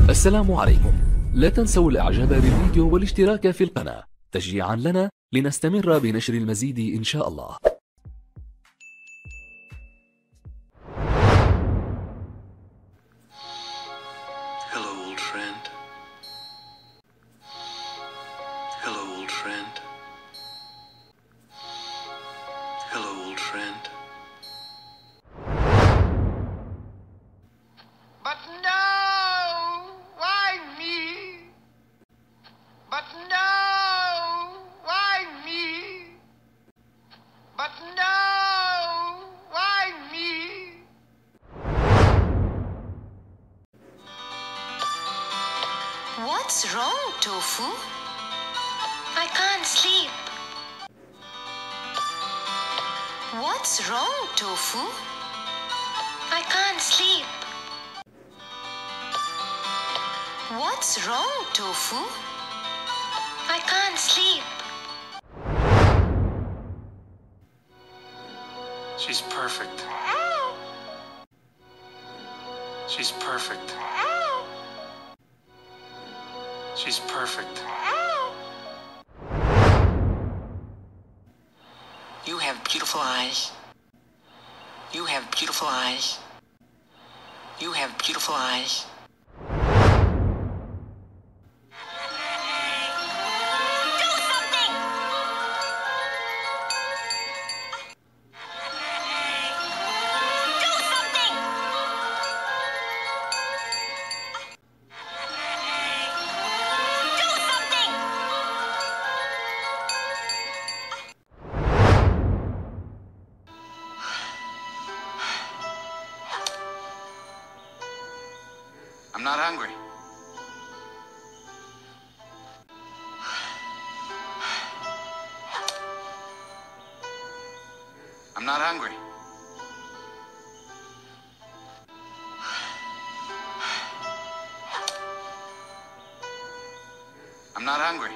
السلام عليكم. لا تنسوا الإعجاب بالفيديو والاشتراك في القناة تشجيعا لنا لنستمر بنشر المزيد إن شاء الله. Hello, old friend. Hello, old friend. Hello, old friend. But no, why me? But no, why me? But no, why me? What's wrong, Tofu? I can't sleep. What's wrong, Tofu? I can't sleep. What's wrong, Tofu? I can't sleep. She's perfect. She's perfect. She's perfect. You have beautiful eyes. You have beautiful eyes. You have beautiful eyes. Do something! Do something! Do something! I'm not hungry. I'm not hungry. I'm not hungry.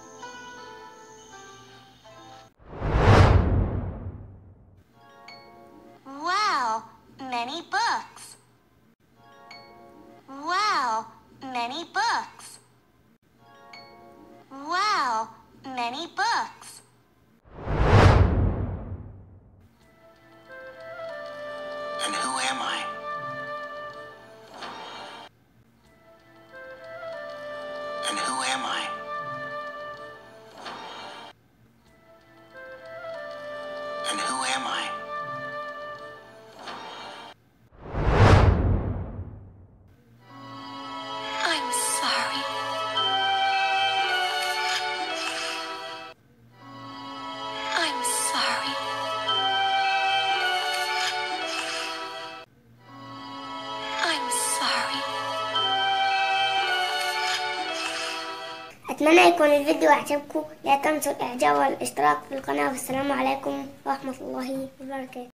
Wow, many books. Wow, many books. Wow, many books. And who am I? And who am I? And who am I? I'm sorry. I'm sorry. I'm sorry. أتمنى يكون الفيديو أعجبكم. لا تنسوا الإعجاب والاشتراك في القناة، والسلام عليكم ورحمة الله وبركاته.